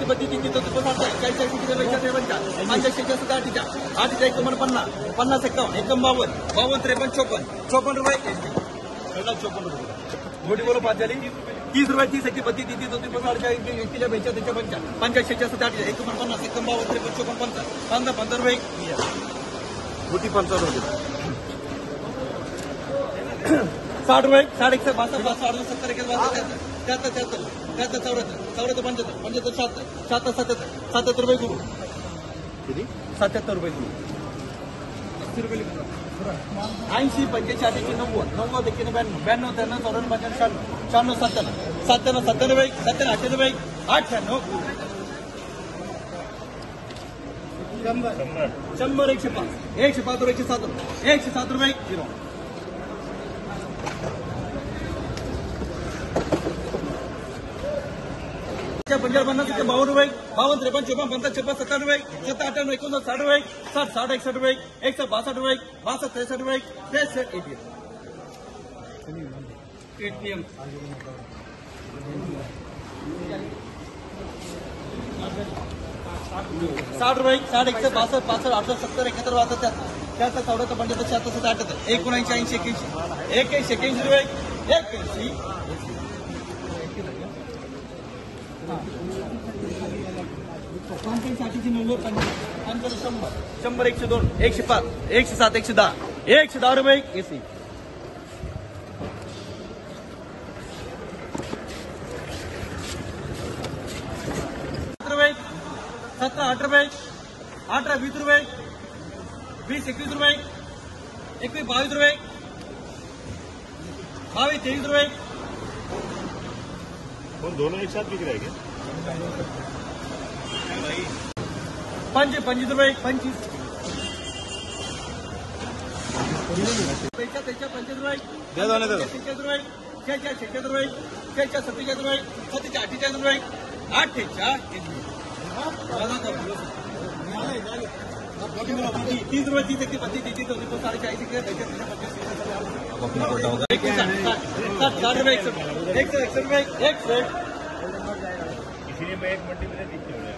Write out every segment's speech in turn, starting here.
32 33 40 40 8 51 50 51 52 53 रुपये 54 रुपये मोठी बोलो 5 झाली 30 रुपये 30 31 32 33 34 41 45 46 50 51 51 15 रुपये मोठी 55 रुपये 60 रुपये 60 62 70 73 77 रुपये गुरु 77 रुपये गुरु 80 रुपये 80 85 90 90 91 92 93 94 95 96 97 रुपये 97 रुपये 98 100 105 रुपये 107 रुपये 0 50 50 52 रुपये 52 53 54 55 57 रुपये 57 58 59 60 रुपये 60 60 61 रुपये 162 रुपये 62 63 रुपये 63 ATM 60 रुपये 60 61 62 65 68 70 71 72 73 74 75 76 77 81 81 रुपये 81 55 90 100 102 105 107 110 रुपये 80 रुपये 17 8 रुपये 18 20 रुपये 20 21 रुपये 21 22 रुपये 22 23 रुपये दोनों एक साथ बिक रहे हैं 25 रुपये 25 रुपये दे दो ना दे दो 76 रुपये 76 रुपये 77 रुपये 78 रुपये 30 रुपये 30 31 32 40 रुपये 161 रुपये 1 इसीलिए मैं एक मंडी में दिखते हो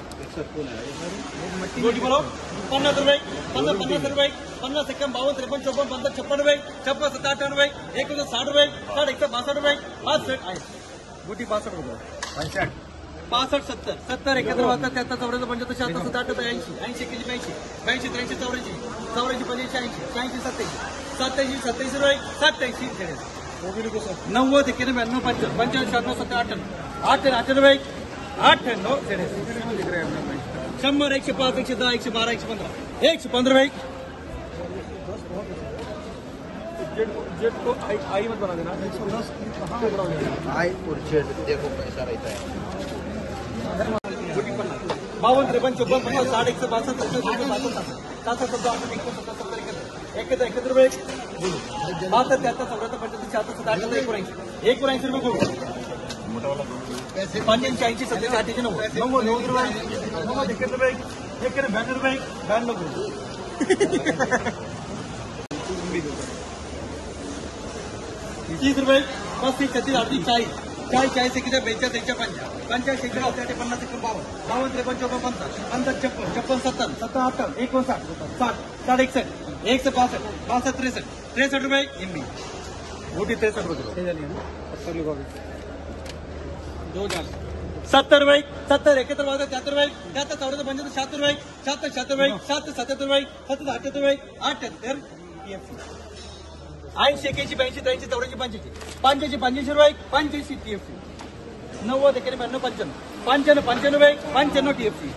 गोटी बोलो 50 रुपये 50 रुपये 50 51 52 53 54 55 रुपये 56 57 रुपये 160 रुपये 162 रुपये 62 गोटी 62 रुपये 65 70 70 71 73 74 75 76 87 80 81 82 83 84 84 85 87 87 27 रुपये 87 90 91 95 95 98 रुपये 98 100 105 110 112 115 115 रुपये जेट को आई मत बना देना 110 आई और जेट देखो कैसा रहता है 52 53 54 60 162 71 रुपये 62 73 74 75 76 रुपये पैसे 85 87 90 रुपये 92 रुपये 30 रुपये 35 36 38 40 40 41 42 53 50 51 52 53 54 55 56 57 58 59 60 61 63 रुपये एमबी मोटी 63 रुपये 70 रुपये 70 71 73 रुपये 73 75 76 रुपये 77 रुपये 77 रुपये 77 रुपये 78 80 81 82 83 84 85 रुपये 85 TFC 90 91 95 95 रुपये 95 TFC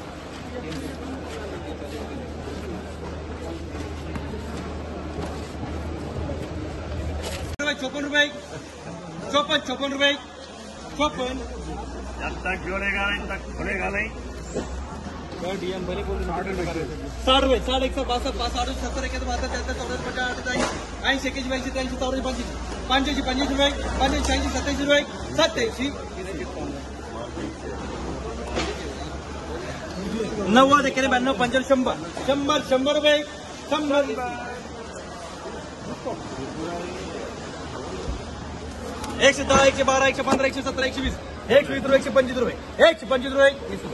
54 रुपये 54 रुपये 54 जब तक जोड़ेगा नहीं तक खुलेगा नहीं 60 रुपये 60 162 65 70 71 72 73 80 81 82 83 84 85 रुपये 85 87 रुपये 87 90 91 95 100 रुपये 100 110 112 115 117 120 ₹120, ₹125, ₹125.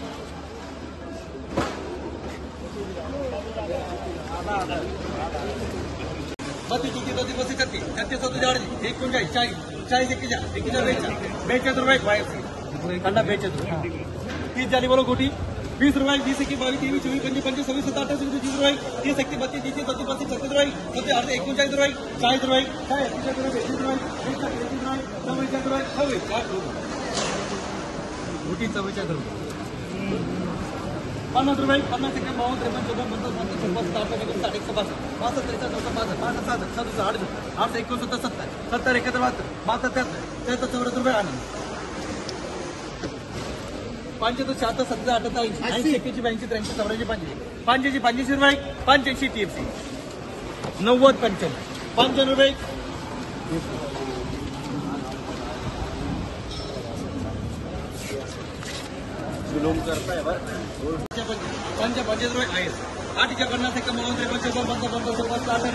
बत्तीस 36, 37, 39, 39, 40, 41, ठंडा बेचे 30 जाली बोलो गोटी ₹20, 20, 21, 22, 23, 24, 25, 26, 27, 28, 29, 30, 31, 32, 33, 34, 35, 36, 37, 39, 40, 44, ₹50, 50, 52, 53, 54, 55, 56, 57, 58, 59, 60, 61, 62, 63, 64, 65, 66, 67, 68, 69, 70, 71, 72, 76, 77, 80, 81, 82, 83, 84, 85, 85 TFC 90, 95, विलोम करता है बरं ₹55 आहे 8 च्या 50 1 52 53 54 55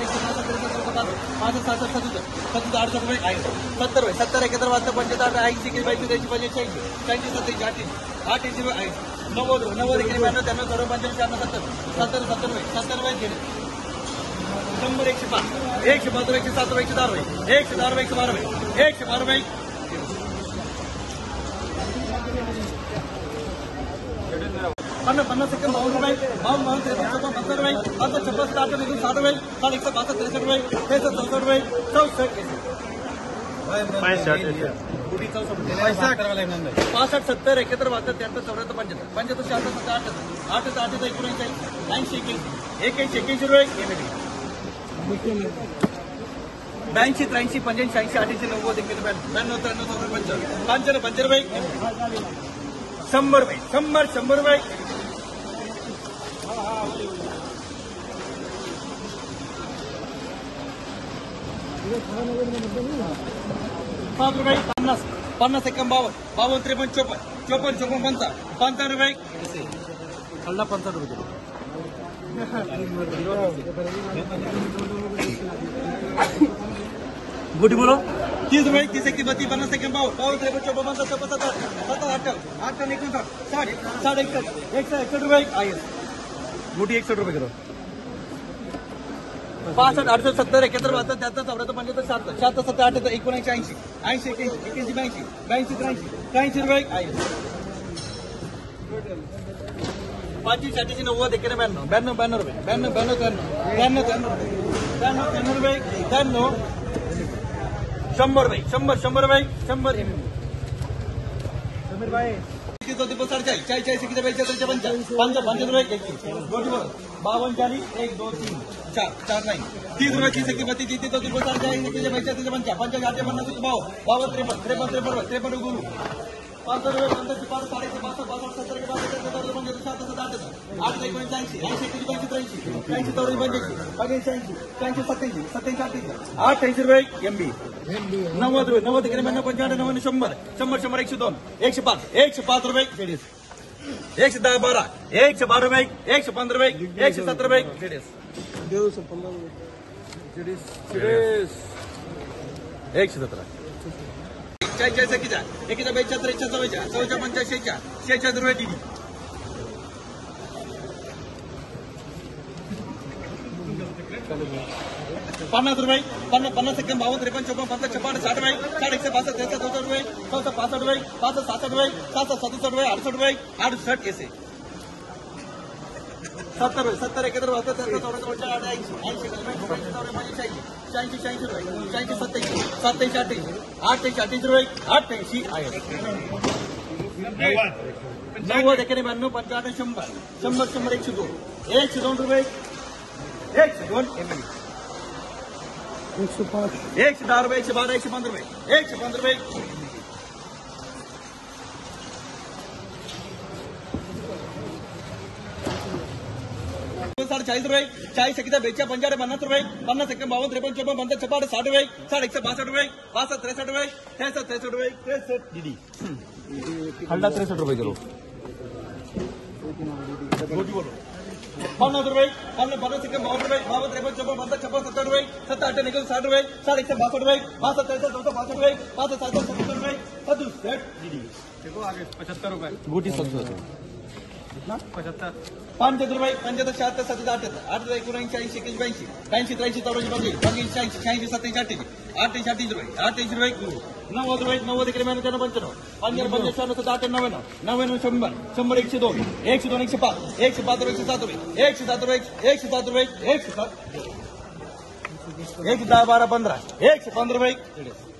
₹8 आहे 70 71 72 85 80 81 82 83 85 87 88 80 आहे 90 90 91 93 95 70 70 70 100 105 112 107 112 50 सेकंड ₹52 ₹53 ₹54 ₹55 ₹60 ₹60 ₹162 ₹63 ₹64 65 70 71 72 73 74 75 76 78 78 79 81 81 82 83 85 88 90 92 93 ₹100 ₹50 50 51 52 53 54 54 55 ₹55 55 गुटी बोलो ₹30 30 31 32 50 52 53 54 55 57 58 ₹60 आहे गुटी ₹61 करो 65 68 70 71 72 73 74 75 76 77 78 79 80 81 81 82 82 आहे 85 90 91 92 92 ₹50 50 सेकंड 52 53 54 55 56 60 61 62 63 64 65 66 67 68 68 70 70 71 72 ₹40 40 बेचा 50 50 50 52 53 54 55 60 60 62 62 63 दीदी हल्ला ₹63 करो ₹50 50 सेकंड ₹52 52 53 54 55 56 67 68 69 60 60 62 62 63 62 62 65 67 67 देखो आगे 75 रुपए गुटी 70 कितना 75 75 रुपये 75 76 77 8 79 80 81 82 83 84 85 86 87 88 88 रुपये 88 रुपये 90 रुपये 90 इकडे महिन्यात 95 50 55 57 99 99 100 100 102 102 105 105 107 रुपये 107 रुपये 107 रुपये 107 1 10 12 15 115 रुपये